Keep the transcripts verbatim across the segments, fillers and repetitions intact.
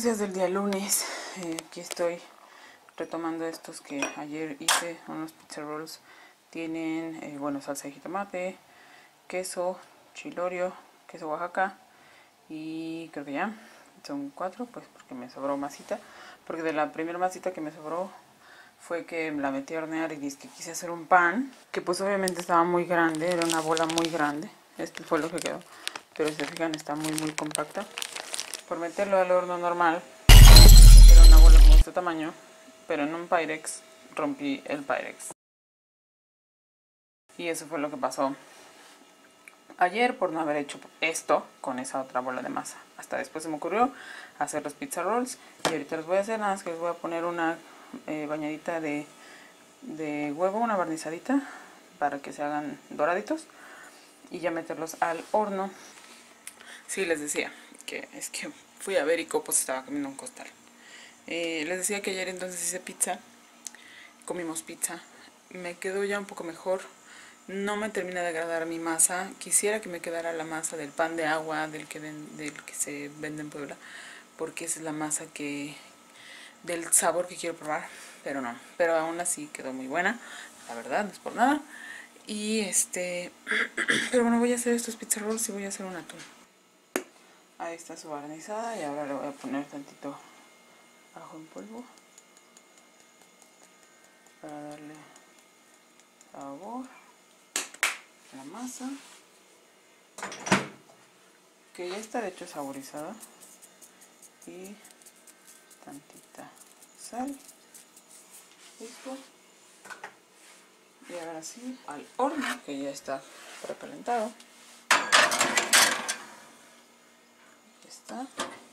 Buenos días del día lunes. Eh, aquí estoy retomando estos que ayer hice, unos pizza rolls. Tienen, eh, bueno, salsa de jitomate, queso, chilorio, queso Oaxaca y creo que ya son cuatro, pues porque me sobró masita. Porque de la primera masita que me sobró fue que la metí a hornear y dije que quise hacer un pan, que pues obviamente estaba muy grande, era una bola muy grande. Este fue lo que quedó, pero si se fijan está muy muy compacta. Por meterlo al horno normal, era una bola como este tamaño, pero en un Pyrex rompí el Pyrex. Y eso fue lo que pasó ayer por no haber hecho esto con esa otra bola de masa. Hasta después se me ocurrió hacer los pizza rolls y ahorita los voy a hacer, nada más que les voy a poner una eh, bañadita de, de huevo, una barnizadita para que se hagan doraditos y ya meterlos al horno. Sí, les decía que es que fui a ver y Copos estaba comiendo un costal. Eh, les decía que ayer entonces hice pizza, comimos pizza, me quedó ya un poco mejor. No me termina de agradar mi masa. Quisiera que me quedara la masa del pan de agua del que, ven, del que se vende en Puebla, porque esa es la masa que del sabor que quiero probar, pero no. Pero aún así quedó muy buena, la verdad, no es por nada. Y este, pero bueno, voy a hacer estos pizza rolls y voy a hacer un atún. Ahí está su barnizada y ahora le voy a poner tantito ajo en polvo para darle sabor a la masa, que ya está de hecho saborizada, y tantita sal. Listo. Y ahora sí al horno, que ya está precalentado. Está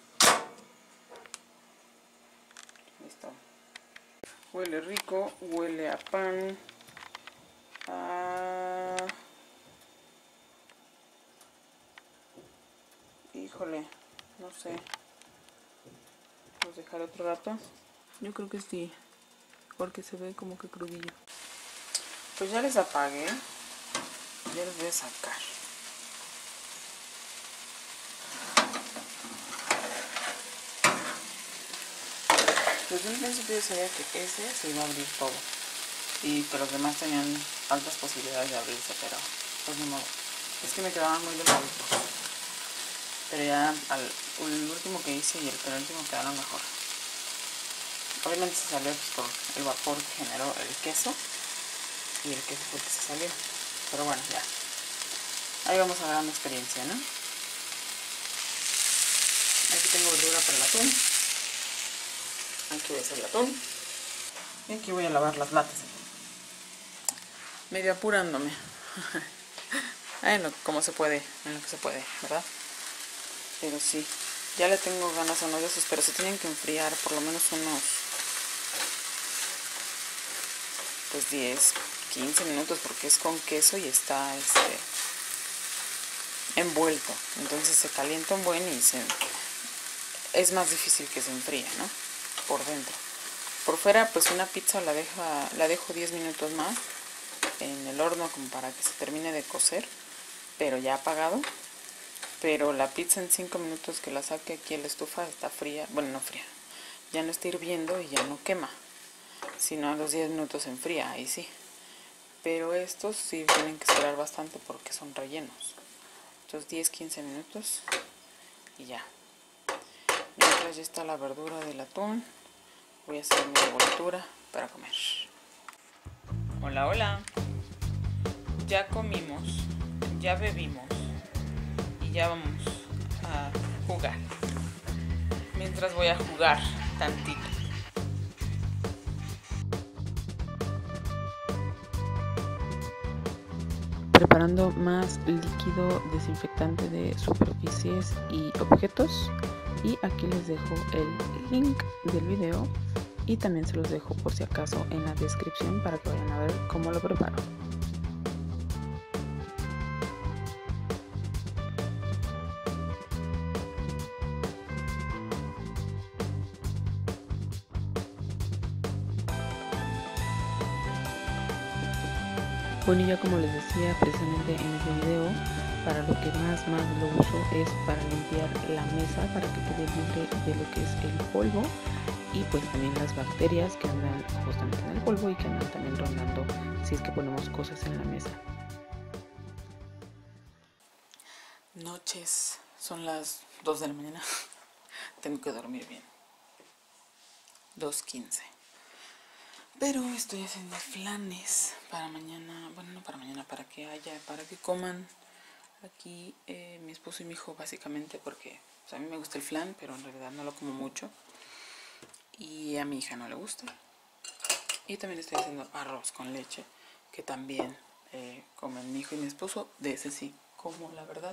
listo. Huele rico, huele a pan, a... híjole, no sé, los dejaré otro rato. Yo creo que sí, porque se ve como que crudillo. Pues ya les apagué, ya les voy a sacar. Desde un principio yo sabía que ese se iba a abrir todo y que los demás tenían altas posibilidades de abrirse, pero pues ni modo. Es que me quedaban muy delgaditos. Pero ya al, el último que hice y el penúltimo quedaron mejor. Obviamente se salió pues, por el vapor que generó el queso, y el queso fue el que se salió. Pero bueno, ya. Ahí vamos a dar una experiencia, ¿no? Aquí tengo verdura para el atún. Aquí voy a hacer el atún. Y aquí voy a lavar las latas. Medio apurándome. En lo, como se puede, en lo que se puede, ¿verdad? Pero sí, ya le tengo ganas a uno de esos, pero se tienen que enfriar por lo menos unos pues diez, quince minutos, porque es con queso y está este envuelto. Entonces se calienta un buen y se, es más difícil que se enfríe, ¿no? Por dentro. Por fuera, pues una pizza la, deja, la dejo diez minutos más en el horno como para que se termine de cocer, pero ya apagado. Pero la pizza en cinco minutos que la saque aquí a la estufa está fría, bueno, no fría, ya no está hirviendo y ya no quema, sino a los diez minutos se enfría, ahí sí. Pero estos sí tienen que esperar bastante porque son rellenos. Entonces diez, quince minutos y ya. Mientras ya está la verdura del atún, voy a hacer mi revoltura para comer. Hola, hola. Ya comimos, ya bebimos. Y ya vamos a jugar. Mientras voy a jugar tantito. Preparando más líquido desinfectante de superficies y objetos. Y aquí les dejo el link del video. Y también se los dejo por si acaso en la descripción para que vayan a ver cómo lo preparo. Bueno, ya como les decía precisamente en ese video, para lo que más más lo uso es para limpiar la mesa, para que quede libre de lo que es el polvo y pues también las bacterias que andan justamente en el polvo y que andan también rondando si es que ponemos cosas en la mesa. Noches, son las dos de la mañana. Tengo que dormir bien. dos quince. Pero estoy haciendo flanes para mañana. Bueno, no para mañana, para que haya, para que coman aquí eh, mi esposo y mi hijo, básicamente, porque o sea, a mí me gusta el flan, pero en realidad no lo como mucho. Y a mi hija no le gusta. Y también estoy haciendo arroz con leche, que también eh, comen mi hijo y mi esposo. De ese sí como, la verdad.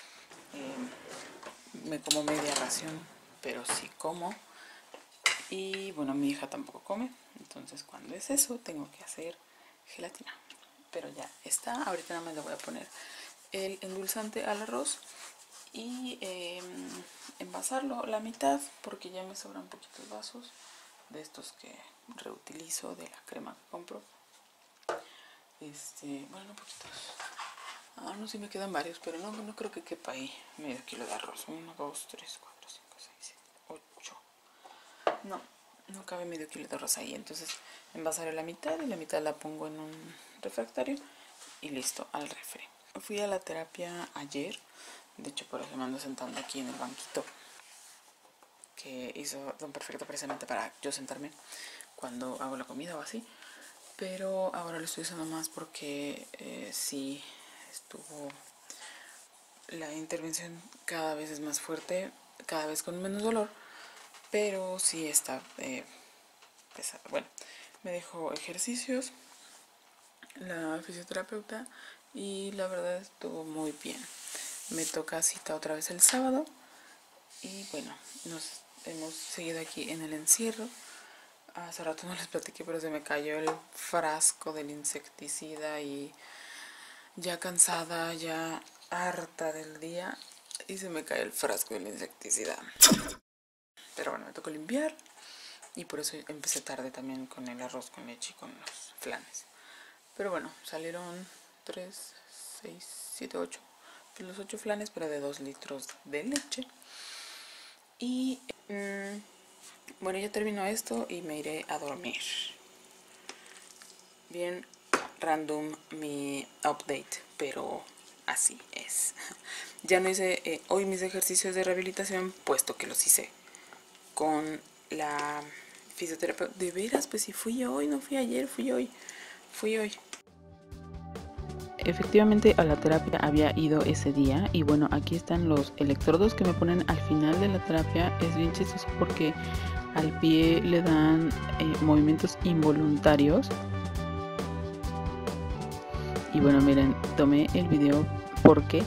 Eh, me como media ración, pero sí como. Y bueno, mi hija tampoco come, entonces cuando es eso tengo que hacer gelatina. Pero ya está, ahorita nada más le voy a poner el endulzante al arroz y eh, envasarlo la mitad, porque ya me sobran poquitos vasos de estos que reutilizo de la crema que compro. Este, bueno, no poquitos. Ah, no, sí me quedan varios, pero no, no creo que quepa ahí medio kilo de arroz. uno, dos, tres, cuatro, cinco, seis, siete, ocho. No, no cabe medio kilo de arroz ahí. Entonces envasaré la mitad y la mitad la pongo en un refractario y listo, al refri. Fui a la terapia ayer. De hecho, por eso me ando sentando aquí en el banquito que hizo Don Perfecto precisamente para yo sentarme cuando hago la comida o así. Pero ahora lo estoy usando más porque eh, sí estuvo la intervención cada vez es más fuerte, cada vez con menos dolor, pero sí está eh, pesado. Bueno, me dejó ejercicios la fisioterapeuta y la verdad estuvo muy bien. Me toca cita otra vez el sábado y bueno, nos hemos seguido aquí en el encierro. Hace rato no les platiqué, pero se me cayó el frasco del insecticida y ya cansada, ya harta del día, y se me cae el frasco del insecticida. Pero bueno, me tocó limpiar y por eso empecé tarde también con el arroz con leche y con los flanes. Pero bueno, salieron tres, seis, siete, ocho. Los ocho flanes, pero de dos litros de leche. Y mmm, bueno, ya terminó esto y me iré a dormir. Bien random mi update, pero así es. Ya no hice eh, hoy mis ejercicios de rehabilitación, puesto que los hice con la fisioterapeuta. De veras, pues si fui hoy, no fui ayer, fui hoy. Fui hoy. Efectivamente a la terapia había ido ese día y bueno, aquí están los electrodos que me ponen al final de la terapia. Es bien chistoso porque al pie le dan eh, movimientos involuntarios. Y bueno, miren, tomé el video porque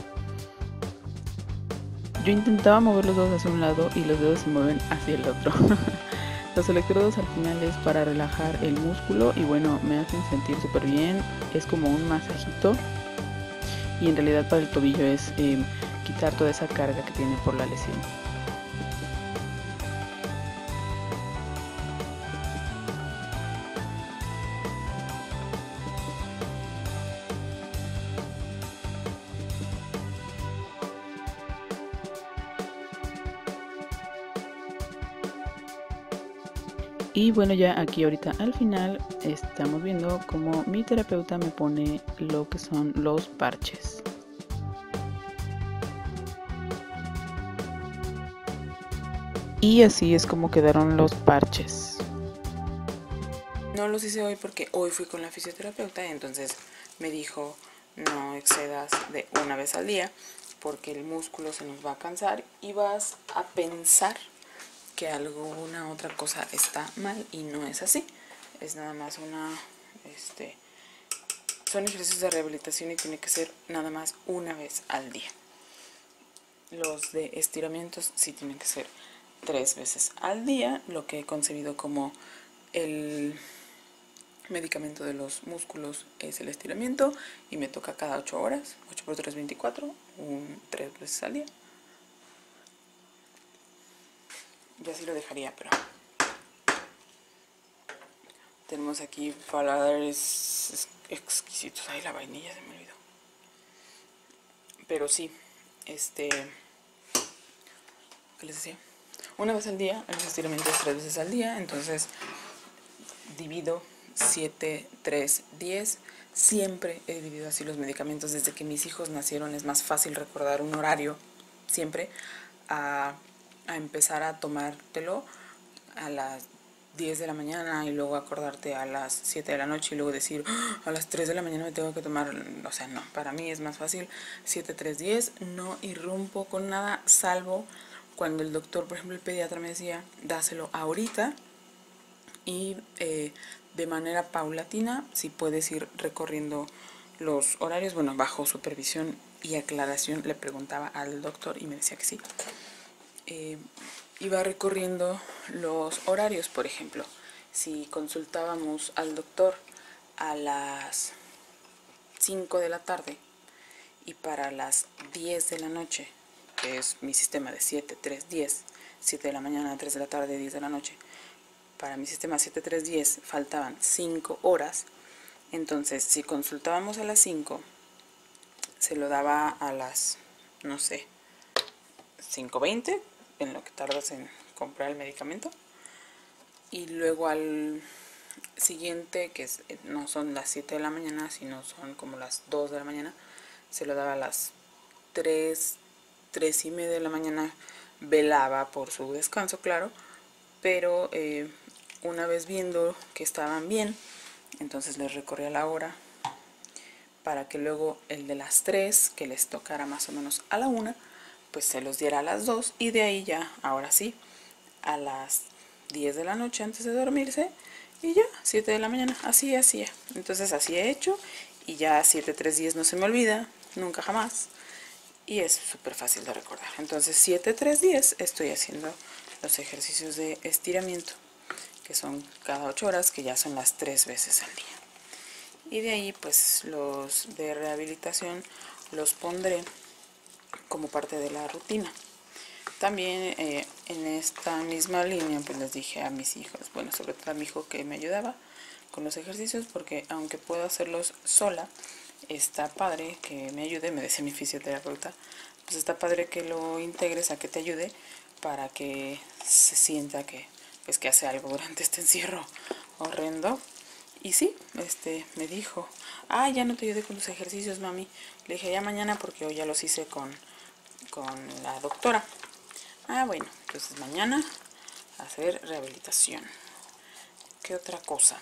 yo intentaba mover los dedos hacia un lado y los dedos se mueven hacia el otro. Los electrodos al final es para relajar el músculo y bueno, me hacen sentir súper bien. Es como un masajito y en realidad para el tobillo es eh, quitar toda esa carga que tiene por la lesión. Y bueno, ya aquí ahorita al final estamos viendo cómo mi terapeuta me pone lo que son los parches. Y así es como quedaron los parches. No los hice hoy porque hoy fui con la fisioterapeuta y entonces me dijo no excedas de una vez al día porque el músculo se nos va a cansar y vas a pensar que alguna otra cosa está mal y no es así. Es nada más una, este, son ejercicios de rehabilitación y tiene que ser nada más una vez al día. Los de estiramientos sí tienen que ser tres veces al día, lo que he concebido como el medicamento de los músculos es el estiramiento y me toca cada ocho horas, ocho por tres, veinticuatro, un, tres veces al día. Yo así lo dejaría, pero tenemos aquí paladares exquisitos. Ay, la vainilla se me olvidó. pero sí, este, ¿qué les decía? Una vez al día, los estiramientos tres veces al día, entonces divido siete, tres, diez. Siempre he dividido así los medicamentos. Desde que mis hijos nacieron es más fácil recordar un horario, siempre, a, a empezar a tomártelo a las diez de la mañana y luego acordarte a las siete de la noche y luego decir, ¡oh! A las tres de la mañana me tengo que tomar. O sea, no, para mí es más fácil siete, tres, diez. No irrumpo con nada, salvo cuando el doctor, por ejemplo el pediatra, me decía, dáselo ahorita y eh, de manera paulatina, si puedes ir recorriendo los horarios, bueno, bajo supervisión y aclaración. Le preguntaba al doctor y me decía que sí. Eh, iba recorriendo los horarios. Por ejemplo, si consultábamos al doctor a las cinco de la tarde y para las diez de la noche, que es mi sistema de siete, tres, diez, siete de la mañana, tres de la tarde, diez de la noche, para mi sistema siete, tres, diez faltaban cinco horas, entonces si consultábamos a las cinco, se lo daba a las, no sé, cinco veinte, en lo que tardas en comprar el medicamento, y luego al siguiente, que es, no son las siete de la mañana, sino son como las dos de la mañana, se lo daba a las tres, tres y media de la mañana. Velaba por su descanso, claro, pero eh, una vez viendo que estaban bien, entonces les recorría la hora para que luego el de las tres, que les tocara más o menos a la una, pues se los diera a las dos, y de ahí ya, ahora sí, a las diez de la noche antes de dormirse, y ya, siete de la mañana, así hacía. Entonces así he hecho, y ya siete, tres, diez no se me olvida, nunca jamás, y es súper fácil de recordar. Entonces siete, tres, diez estoy haciendo los ejercicios de estiramiento, que son cada ocho horas, que ya son las tres veces al día. Y de ahí pues los de rehabilitación los pondré como parte de la rutina. También eh, en esta misma línea pues les dije a mis hijos, bueno, sobre todo a mi hijo que me ayudaba con los ejercicios, porque aunque puedo hacerlos sola, está padre que me ayude. Me decía mi fisioterapeuta, pues está padre que lo integres, a que te ayude, para que se sienta que pues que hace algo durante este encierro horrendo. Y sí, este me dijo, ah, ya no te ayudé con tus ejercicios, mami. Le dije, ya mañana, porque hoy ya los hice con, con la doctora. Ah, bueno, entonces mañana hacer rehabilitación. ¿Qué otra cosa?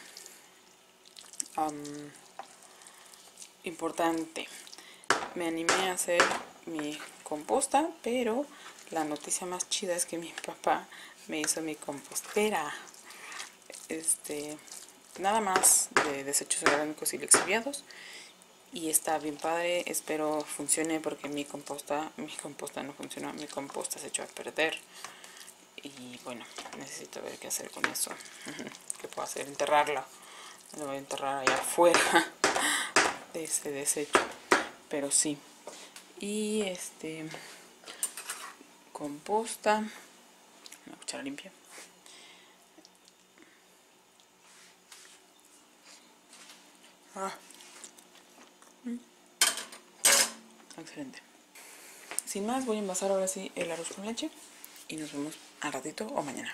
Um, importante, me animé a hacer mi composta, pero la noticia más chida es que mi papá me hizo mi compostera. Este, nada más de desechos orgánicos y lixiviados, y está bien padre. Espero funcione, porque mi composta, mi composta no funcionó, mi composta se echó a perder. Y bueno, necesito ver qué hacer con eso. ¿Qué puedo hacer? Enterrarla. Lo voy a enterrar allá afuera de ese desecho. Pero sí. Y este, composta, una cuchara limpia. Ah. Excelente. Sin más, voy a envasar ahora sí el arroz con leche y nos vemos al ratito o mañana.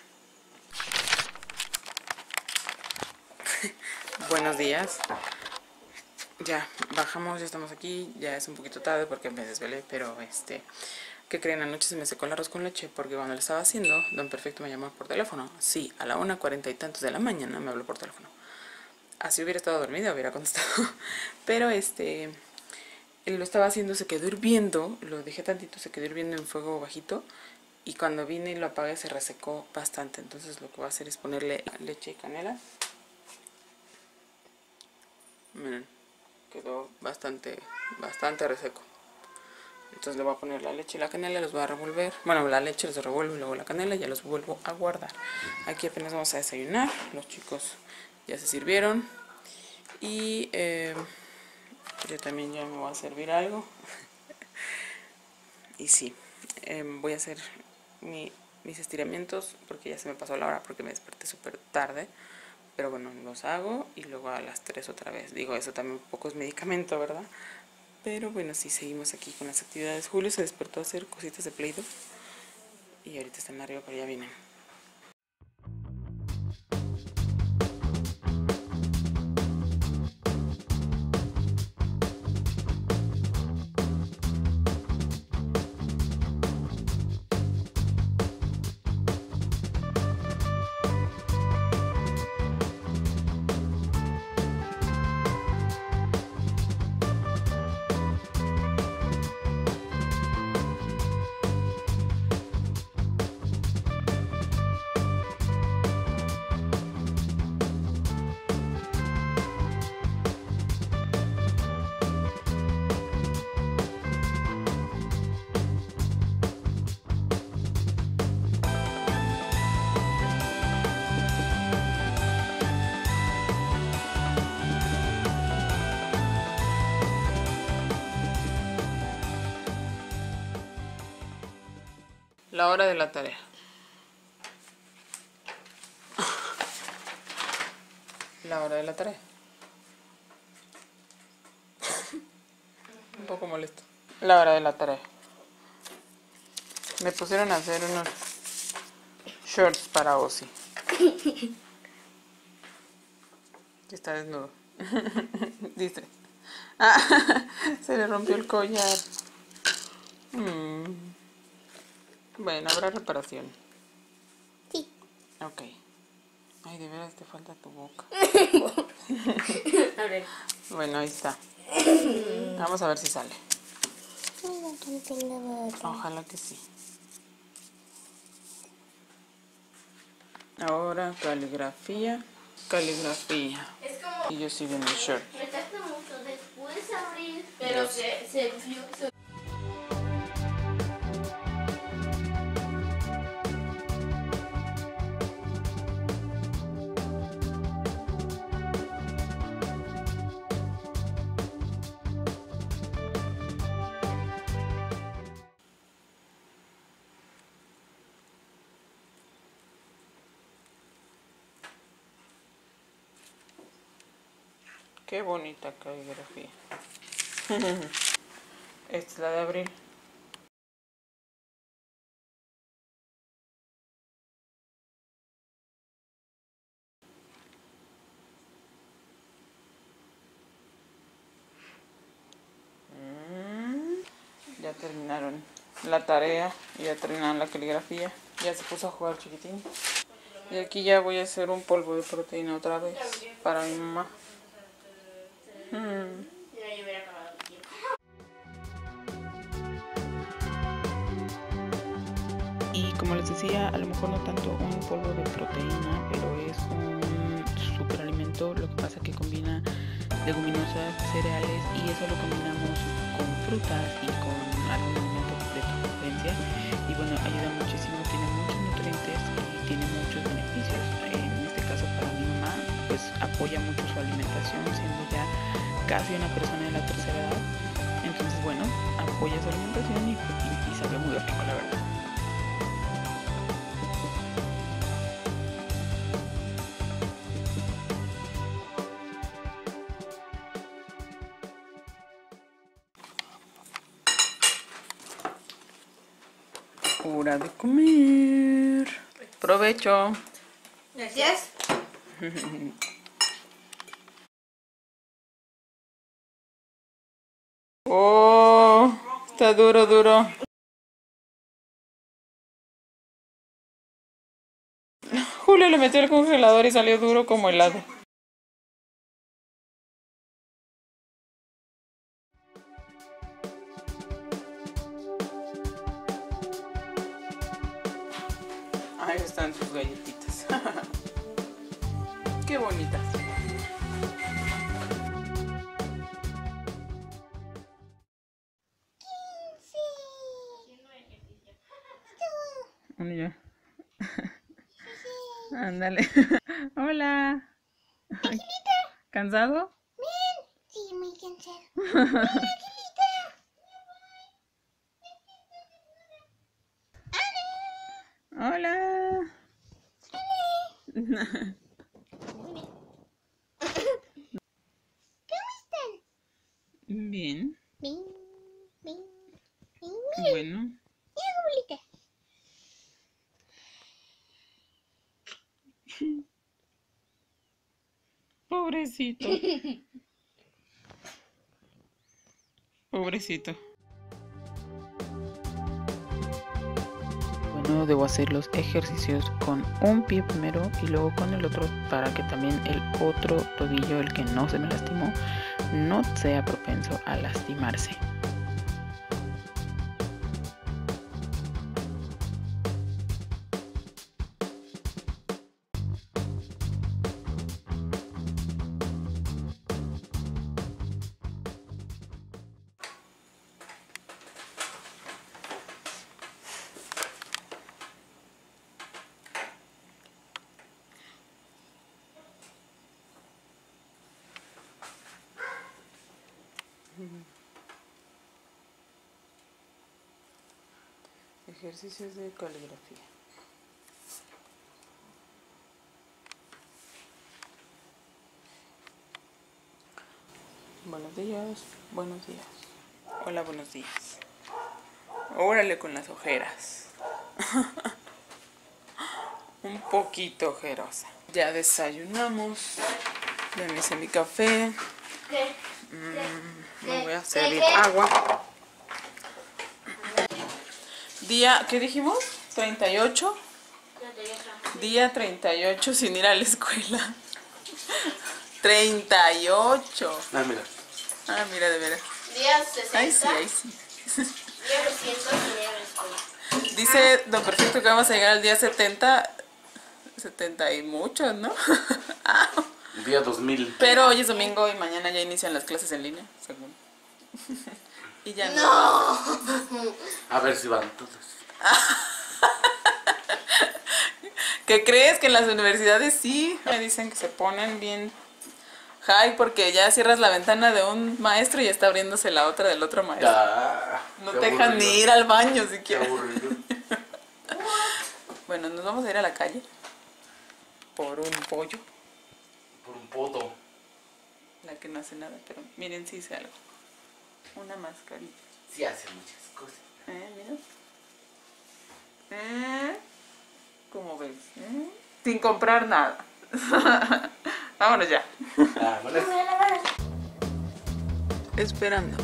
Buenos días. Ya bajamos, ya estamos aquí. Ya es un poquito tarde porque me desvelé, pero este, ¿qué creen? Anoche se me secó el arroz con leche, porque cuando lo estaba haciendo, Don Perfecto me llamó por teléfono. Sí, a la una cuarenta y tantos de la mañana me habló por teléfono. Así hubiera estado dormida, hubiera contestado. Pero este, él lo estaba haciendo, se quedó hirviendo, lo dejé tantito, se quedó hirviendo en fuego bajito, y cuando vine y lo apagué se resecó bastante. Entonces lo que voy a hacer es ponerle leche y canela. Miren, quedó bastante, bastante reseco. Entonces le voy a poner la leche y la canela, los voy a revolver. Bueno, la leche los revuelvo y luego la canela, y ya los vuelvo a guardar. Aquí apenas vamos a desayunar, los chicos ya se sirvieron. Y eh, yo también ya me voy a servir algo. Y sí, eh, voy a hacer mi, mis estiramientos, porque ya se me pasó la hora, porque me desperté súper tarde. Pero bueno, los hago y luego a las tres otra vez. Digo, eso también un poco es medicamento, ¿verdad? Pero bueno, sí, seguimos aquí con las actividades. Julio se despertó a hacer cositas de Play-Doh. Y ahorita están arriba, pero ya vienen. La hora de la tarea. La hora de la tarea. Un poco molesto. La hora de la tarea. Me pusieron a hacer unos shorts para Ozzy. Está desnudo. Dice. Ah, se le rompió el collar. Mm. Bueno, habrá reparación. Sí. Ok. Ay, de veras te falta tu boca. A ver. Bueno, ahí está. Vamos a ver si sale. Ojalá que sí. Ahora caligrafía. Caligrafía. Es como... Y yo sigo en el short. Me tarda mucho después abrir. Pero Dios. se... se, se, se Qué bonita caligrafía. Esta es la de abril. Ya terminaron la tarea, ya terminaron la caligrafía, ya se puso a jugar chiquitín. Y aquí ya voy a hacer un polvo de proteína otra vez para mi mamá. Hmm. Y como les decía, a lo mejor no tanto un polvo de proteína, pero es un superalimento. Lo que pasa que combina leguminosas, cereales, y eso lo combinamos con frutas y con algún alimento de tu preferencia. Y bueno, ayuda muchísimo, tiene muchos nutrientes y tiene muchos beneficios. En este caso para mi mamá, pues apoya mucho su alimentación, siendo ya casi una persona de la tercera edad. Entonces bueno, apoya su alimentación y, y, y sabe muy rico, la verdad. Hora de comer. Provecho. Gracias. Oh, está duro, duro. Julio le metió el congelador y salió duro como helado. Ahí están sus galletitas. Qué bonitas. Bueno, ya. Ándale. Hola. ¿Cansado? Sí, muy cansado. Hola. ¿Cómo están? Bien. Bien. bueno. Pobrecito. Pobrecito. Bueno, debo hacer los ejercicios con un pie primero y luego con el otro para que también el otro tobillo, el que no se me lastimó, no sea propenso a lastimarse. Ejercicios de caligrafía. Buenos días, buenos días. Hola, buenos días. Órale con las ojeras. Un poquito ojerosa. Ya desayunamos. Ya me hice mi café. ¿Qué? Mm, me voy a servir agua. Día, ¿qué dijimos? treinta y ocho. Día treinta y ocho sin ir a la escuela. treinta y ocho. Ah, mira. Ah, mira, de veras. Día sesenta. Ay, sí, ay, sí. Día doscientos y día después. Dice Don Perfecto que vamos a llegar al día setenta. setenta y muchos, ¿no? Día dos mil. Pero hoy es domingo y mañana ya inician las clases en línea, según. Y ya no. No. A ver si van todos. ¿Qué crees? Que en las universidades sí me dicen que se ponen bien high porque ya cierras la ventana de un maestro y ya está abriéndose la otra del otro maestro. Ya. No qué te dejan aburrido. ni ir al baño Qué siquiera. aburrido. Bueno, nos vamos a ir a la calle por un pollo. Por un poto. La que no hace nada, pero miren si hice algo. Una mascarilla. Sí hace muchas cosas. ¿Eh? Mira. ¿Eh? ¿Cómo ves? ¿Eh? Sin comprar nada. Vámonos ya. Ah, bueno. Esperando.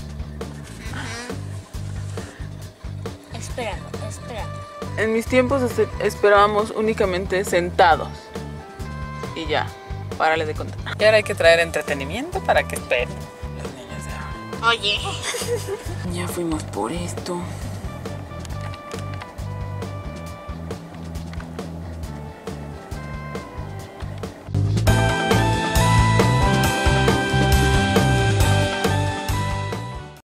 Esperando, esperando. En mis tiempos este- esperábamos únicamente sentados. Y ya, párale de contar. Y ahora hay que traer entretenimiento para que esperen los niños de ahora. Oye. Ya fuimos por esto.